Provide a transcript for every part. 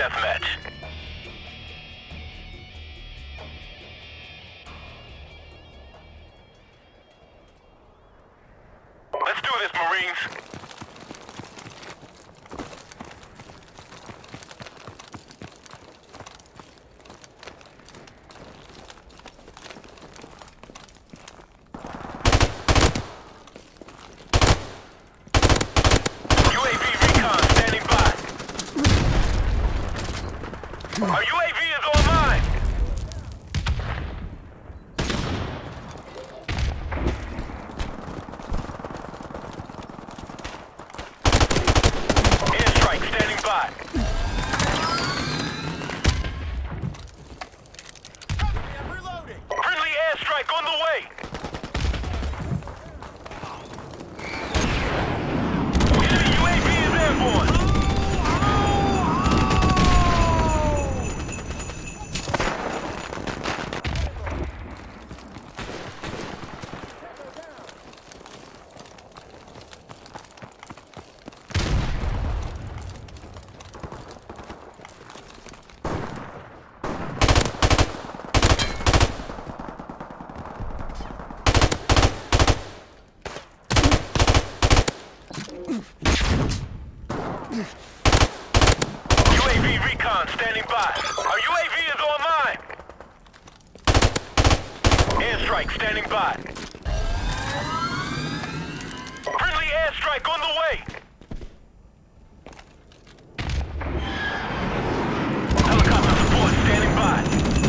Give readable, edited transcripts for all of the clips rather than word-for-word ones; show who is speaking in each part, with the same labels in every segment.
Speaker 1: deathmatch. Let's do this, Marines. Our UAV is online! Airstrike standing by.
Speaker 2: I'm reloading!
Speaker 1: Friendly airstrike on the way! Enemy UAV is airborne! UAV recon standing by. Our UAV is online. Airstrike standing by. Friendly airstrike on the way. Helicopter support standing by.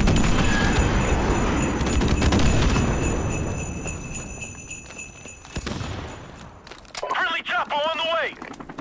Speaker 1: Friendly chopper on the way.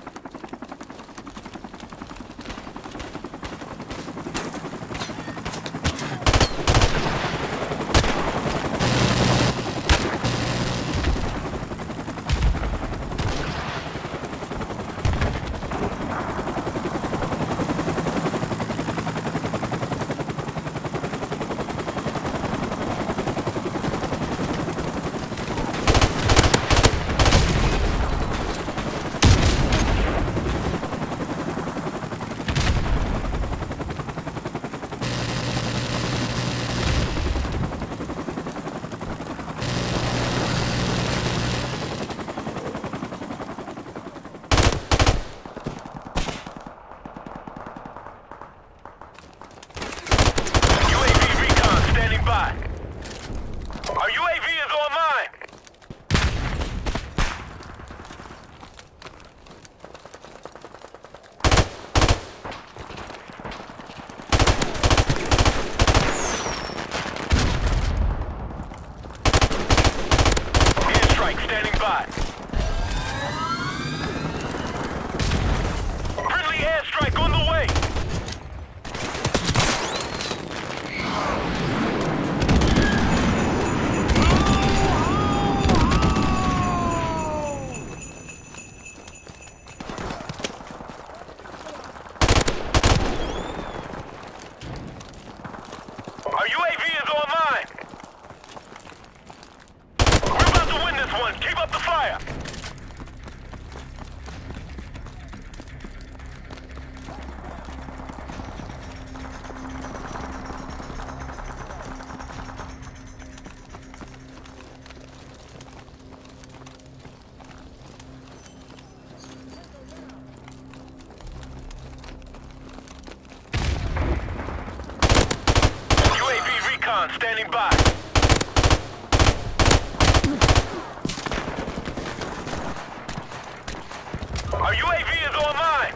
Speaker 1: Our UAV is online! Airstrike standing by. Friendly airstrike on the way! Our UAV is online! We're about to win this one! Keep up the fire! Standing by. Our UAV is online.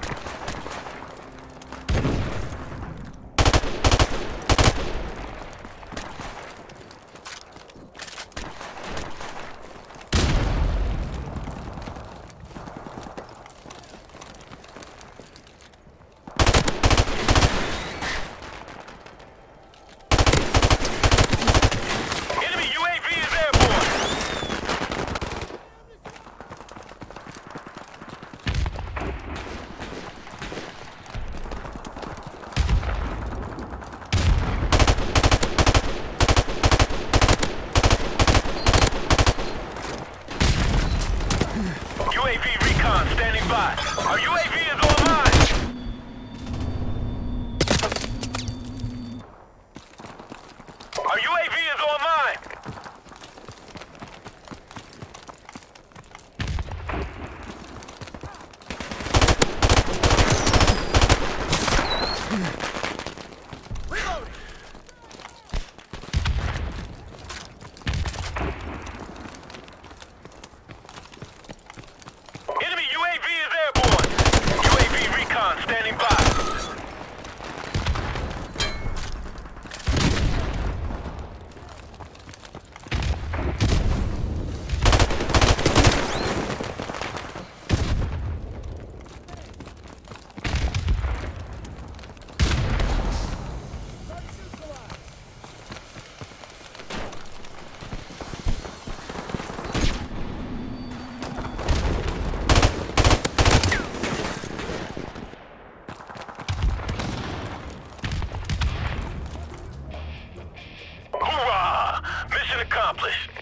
Speaker 1: Mission accomplished.